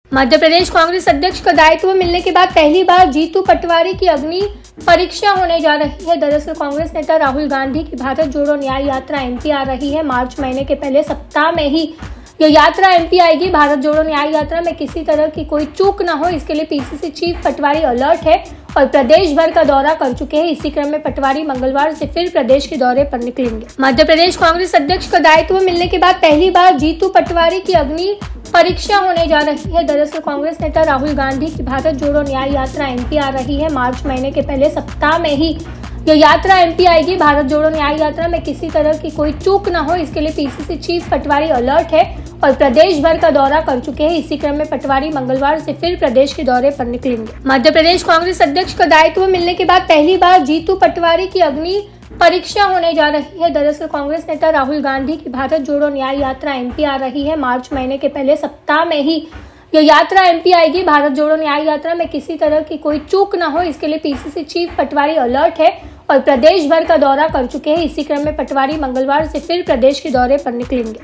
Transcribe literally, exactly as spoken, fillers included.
मध्य प्रदेश कांग्रेस अध्यक्ष का दायित्व मिलने के बाद पहली बार जीतू पटवारी की अग्नि परीक्षा होने जा रही है। दरअसल कांग्रेस नेता राहुल गांधी की भारत जोड़ो न्याय यात्रा एमपी आ रही है। मार्च महीने के पहले सप्ताह में ही यह यात्रा एमपी आएगी। भारत जोड़ो न्याय यात्रा में किसी तरह की कोई चूक न हो, इसके लिए पीसीसी चीफ पटवारी अलर्ट है और प्रदेश भर का दौरा कर चुके हैं। इसी क्रम में पटवारी मंगलवार से फिर प्रदेश के दौरे पर निकलेंगे। मध्य प्रदेश कांग्रेस अध्यक्ष का दायित्व मिलने के बाद पहली बार जीतू पटवारी की अग्नि परीक्षा होने जा रही है। दरअसल कांग्रेस नेता राहुल गांधी की भारत जोड़ो न्याय यात्रा एमपी आ रही है। मार्च महीने के पहले सप्ताह में ही यह यात्रा एमपी आएगी। भारत जोड़ो न्याय यात्रा में किसी तरह की कोई चूक न हो, इसके लिए पीसीसी चीफ पटवारी अलर्ट है और प्रदेश भर का दौरा कर चुके हैं। इसी क्रम में पटवारी मंगलवार से फिर प्रदेश के दौरे पर निकलेंगे। मध्य प्रदेश कांग्रेस अध्यक्ष का दायित्व मिलने के बाद पहली बार जीतू पटवारी की अग्नि परीक्षा होने जा रही है। दरअसल कांग्रेस नेता राहुल गांधी की भारत जोड़ो न्याय यात्रा एमपी आ रही है। मार्च महीने के पहले सप्ताह में ही यह यात्रा एमपी आएगी। भारत जोड़ो न्याय यात्रा में किसी तरह की कोई चूक न हो, इसके लिए पीसीसी चीफ पटवारी अलर्ट है और प्रदेश भर का दौरा कर चुके हैं। इसी क्रम में पटवारी मंगलवार से फिर प्रदेश के दौरे पर निकलेंगे।